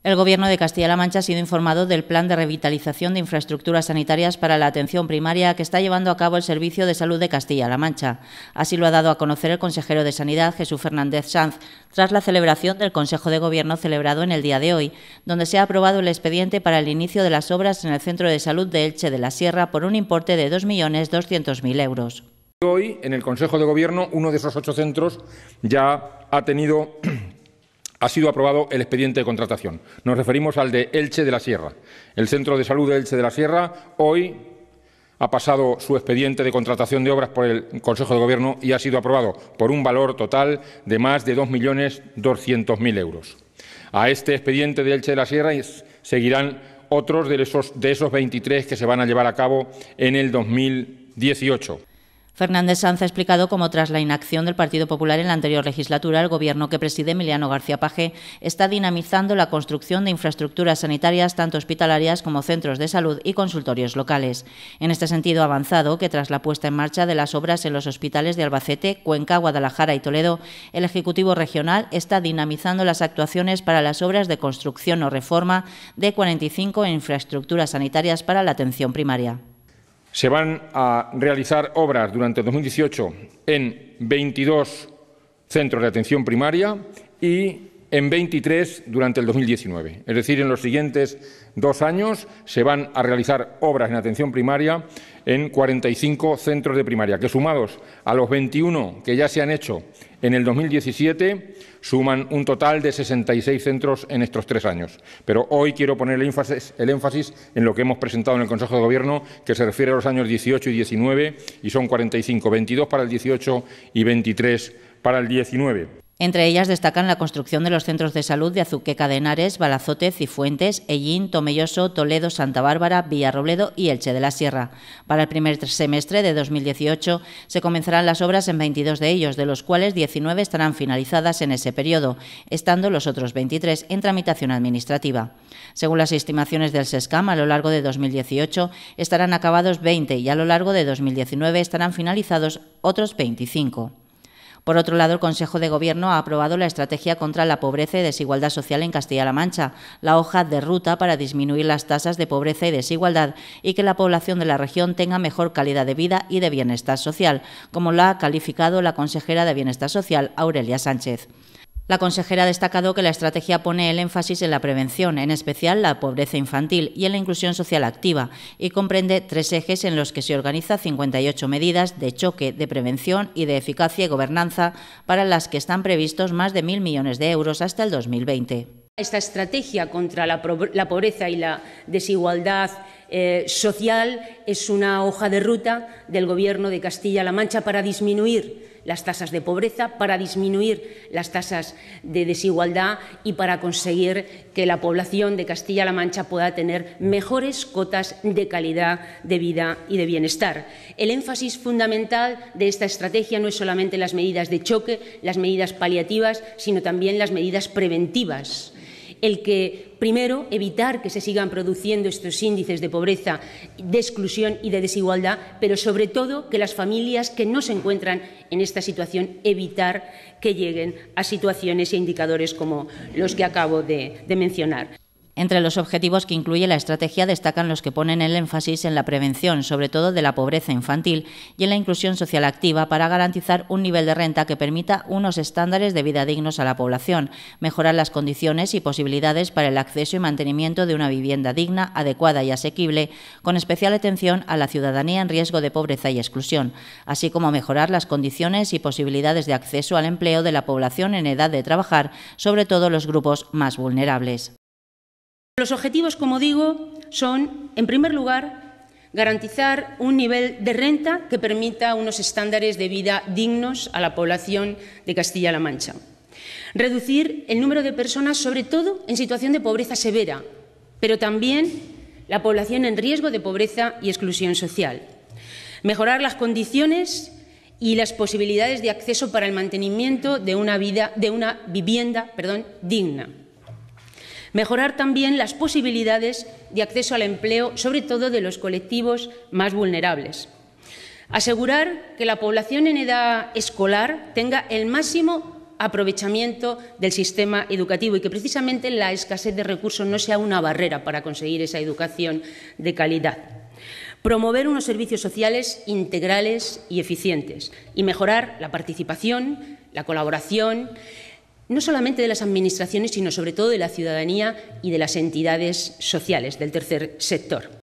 El Gobierno de Castilla-La Mancha ha sido informado del plan de revitalización de infraestructuras sanitarias para la atención primaria que está llevando a cabo el Servicio de Salud de Castilla-La Mancha. Así lo ha dado a conocer el consejero de Sanidad, Jesús Fernández Sanz, tras la celebración del Consejo de Gobierno celebrado en el día de hoy, donde se ha aprobado el expediente para el inicio de las obras en el Centro de Salud de Elche de la Sierra por un importe de 2.200.000 euros. Hoy, en el Consejo de Gobierno, uno de esos 8 centros ya ha sido aprobado el expediente de contratación. Nos referimos al de Elche de la Sierra. El Centro de Salud de Elche de la Sierra hoy ha pasado su expediente de contratación de obras por el Consejo de Gobierno y ha sido aprobado por un valor total de más de 2.200.000 euros. A este expediente de Elche de la Sierra seguirán otros de esos 23 que se van a llevar a cabo en el 2018. Fernández Sanz ha explicado cómo, tras la inacción del Partido Popular en la anterior legislatura, el Gobierno que preside Emiliano García Paje está dinamizando la construcción de infraestructuras sanitarias, tanto hospitalarias como centros de salud y consultorios locales. En este sentido, ha avanzado que, tras la puesta en marcha de las obras en los hospitales de Albacete, Cuenca, Guadalajara y Toledo, el Ejecutivo Regional está dinamizando las actuaciones para las obras de construcción o reforma de 45 infraestructuras sanitarias para la atención primaria. Se van a realizar obras durante 2018 en 22 centros de atención primaria y en 23 durante el 2019. Es decir, en los siguientes 2 años se van a realizar obras en atención primaria en 45 centros de primaria, que sumados a los 21 que ya se han hecho en el 2017, suman un total de 66 centros en estos 3 años. Pero hoy quiero poner el énfasis en lo que hemos presentado en el Consejo de Gobierno, que se refiere a los años 18 y 19, y son 45, 22 para el 18 y 23 para el 19. Entre ellas destacan la construcción de los centros de salud de Azuqueca de Henares, Balazote, Cifuentes, Ellín, Tomelloso, Toledo, Santa Bárbara, Villarrobledo y Elche de la Sierra. Para el primer semestre de 2018 se comenzarán las obras en 22 de ellos, de los cuales 19 estarán finalizadas en ese periodo, estando los otros 23 en tramitación administrativa. Según las estimaciones del SESCAM, a lo largo de 2018 estarán acabados 20 y a lo largo de 2019 estarán finalizados otros 25. Por otro lado, el Consejo de Gobierno ha aprobado la Estrategia contra la Pobreza y Desigualdad Social en Castilla-La Mancha, la hoja de ruta para disminuir las tasas de pobreza y desigualdad y que la población de la región tenga mejor calidad de vida y de bienestar social, como lo ha calificado la consejera de Bienestar Social, Aurelia Sánchez. La consejera ha destacado que la estrategia pone el énfasis en la prevención, en especial la pobreza infantil, y en la inclusión social activa, y comprende 3 ejes en los que se organiza 58 medidas de choque, de prevención y de eficacia y gobernanza, para las que están previstos más de 1.000 millones de euros hasta el 2020. Esta estrategia contra la pobreza y la desigualdad social es una hoja de ruta del Gobierno de Castilla-La Mancha para disminuir las tasas de pobreza, para disminuir las tasas de desigualdad y para conseguir que la población de Castilla-La Mancha pueda tener mejores cotas de calidad de vida y de bienestar. El énfasis fundamental de esta estrategia no es solamente las medidas de choque, las medidas paliativas, sino también las medidas preventivas. El que, primero, evitar que se sigan produciendo estos índices de pobreza, de exclusión y de desigualdad, pero sobre todo que las familias que no se encuentran en esta situación, evitar que lleguen a situaciones e indicadores como los que acabo de mencionar. Entre los objetivos que incluye la estrategia destacan los que ponen el énfasis en la prevención, sobre todo de la pobreza infantil, y en la inclusión social activa para garantizar un nivel de renta que permita unos estándares de vida dignos a la población, mejorar las condiciones y posibilidades para el acceso y mantenimiento de una vivienda digna, adecuada y asequible, con especial atención a la ciudadanía en riesgo de pobreza y exclusión, así como mejorar las condiciones y posibilidades de acceso al empleo de la población en edad de trabajar, sobre todo los grupos más vulnerables. Los objetivos, como digo, son, en primer lugar, garantizar un nivel de renta que permita unos estándares de vida dignos a la población de Castilla-La Mancha. Reducir el número de personas, sobre todo en situación de pobreza severa, pero también la población en riesgo de pobreza y exclusión social. Mejorar las condiciones y las posibilidades de acceso para el mantenimiento de una vivienda digna. Mejorar también las posibilidades de acceso al empleo, sobre todo de los colectivos más vulnerables. Asegurar que la población en edad escolar tenga el máximo aprovechamiento del sistema educativo y que precisamente la escasez de recursos no sea una barrera para conseguir esa educación de calidad. Promover unos servicios sociales integrales y eficientes y mejorar la participación, la colaboración, no solamente de las administraciones, sino sobre todo de la ciudadanía y de las entidades sociales del tercer sector.